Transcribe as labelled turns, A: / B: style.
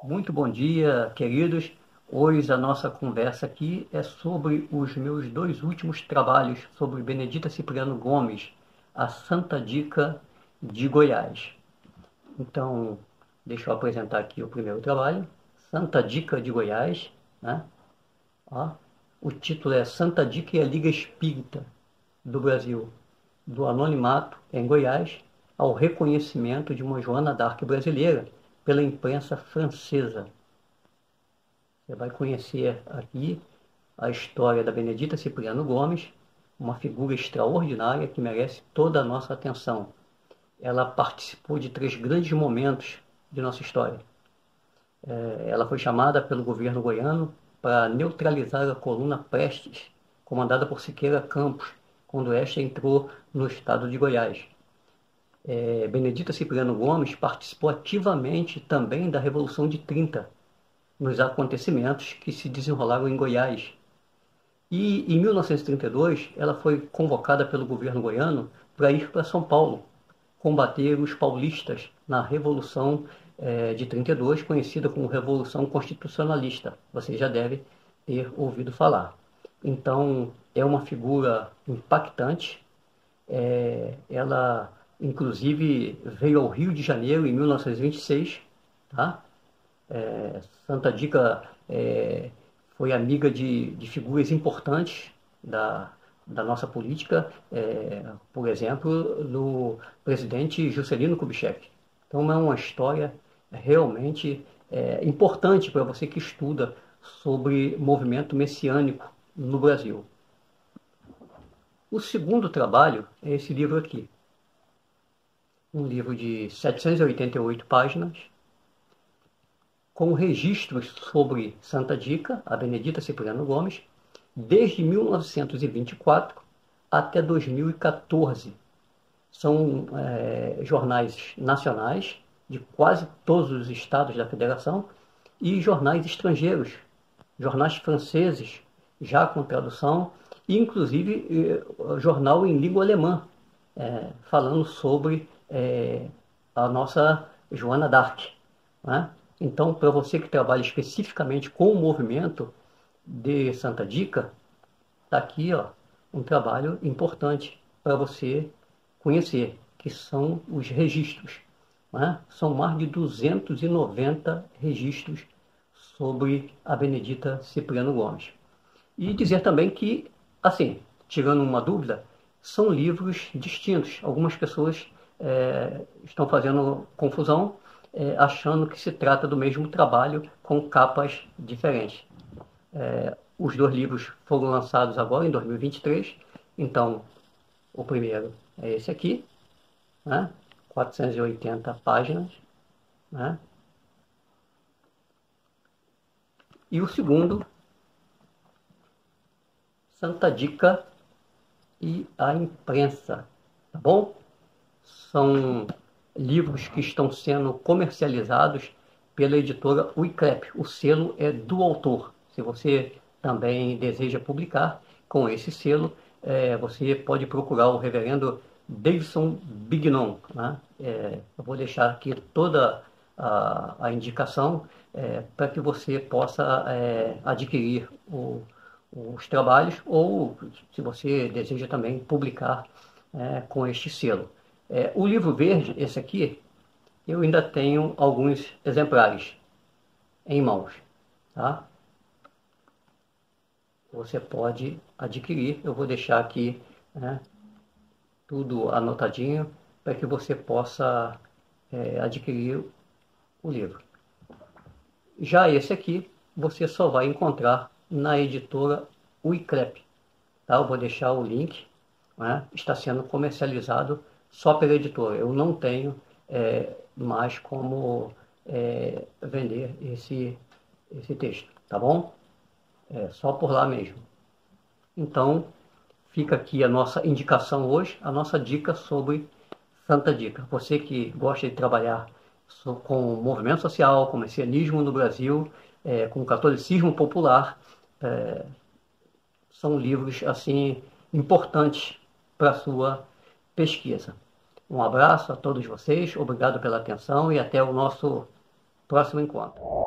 A: Muito bom dia, queridos. Hoje a nossa conversa aqui é sobre os meus dois últimos trabalhos sobre Benedita Cipriano Gomes, a Santa Dica de Goiás. Então, deixa eu apresentar aqui o primeiro trabalho, Santa Dica de Goiás, né? Ó, o título é Santa Dica e a Liga Espírita do Brasil, do anonimato em Goiás ao reconhecimento de uma Joana d'Arc brasileira pela imprensa francesa. Você vai conhecer aqui a história da Benedita Cipriano Gomes, uma figura extraordinária que merece toda a nossa atenção. Ela participou de 3 grandes momentos de nossa história. Ela foi chamada pelo governo goiano para neutralizar a coluna Prestes, comandada por Siqueira Campos, quando esta entrou no estado de Goiás. Benedita Cipriano Gomes participou ativamente também da Revolução de 30, nos acontecimentos que se desenrolaram em Goiás. E em 1932 ela foi convocada pelo governo goiano para ir para São Paulo, combater os paulistas na Revolução de 32, conhecida como Revolução Constitucionalista. Você já deve ter ouvido falar. Então, é uma figura impactante. Ela, inclusive, veio ao Rio de Janeiro em 1926, tá? Santa Dica foi amiga de figuras importantes da nossa política, por exemplo, do presidente Juscelino Kubitschek. Então é uma história realmente importante para você que estuda sobre movimento messiânico no Brasil. O segundo trabalho é esse livro aqui. Um livro de 788 páginas, com registros sobre Santa Dica, a Benedita Cipriano Gomes, desde 1924 até 2014. São jornais nacionais de quase todos os estados da federação e jornais estrangeiros, jornais franceses, já com tradução, e inclusive jornal em língua alemã, falando sobre a nossa Joana d'Arc, né? Então, para você que trabalha especificamente com o movimento de Santa Dica, está aqui um trabalho importante para você conhecer, que são os registros, né? São mais de 290 registros sobre a Benedita Cipriano Gomes. E dizer também que, assim, tirando uma dúvida, são livros distintos. Algumas pessoas estão fazendo confusão, achando que se trata do mesmo trabalho com capas diferentes. Os 2 livros foram lançados agora em 2023, então o primeiro é esse aqui, né? 480 páginas, né? E o segundo, Santa Dica e a Imprensa, tá bom? São livros que estão sendo comercializados pela editora Wiclap. O selo é do autor. Se você também deseja publicar com esse selo, você pode procurar o reverendo Davidson Bignon, né? Eu vou deixar aqui toda a indicação para que você possa adquirir os trabalhos, ou se você deseja também publicar com este selo. O livro verde, esse aqui, eu ainda tenho alguns exemplares em mãos, tá? Você pode adquirir, eu vou deixar aqui, né, tudo anotadinho para que você possa adquirir o livro. Já esse aqui, você só vai encontrar na editora Wiclap, tá? Eu vou deixar o link, né? Está sendo comercializado só pela editora. Eu não tenho mais como vender esse texto, tá bom? Só por lá mesmo. Então, fica aqui a nossa indicação hoje, a nossa dica sobre Santa Dica. Você que gosta de trabalhar com movimento social, com messianismo no Brasil, com catolicismo popular, são livros assim importantes para a sua pesquisa. Um abraço a todos vocês, obrigado pela atenção e até o nosso próximo encontro.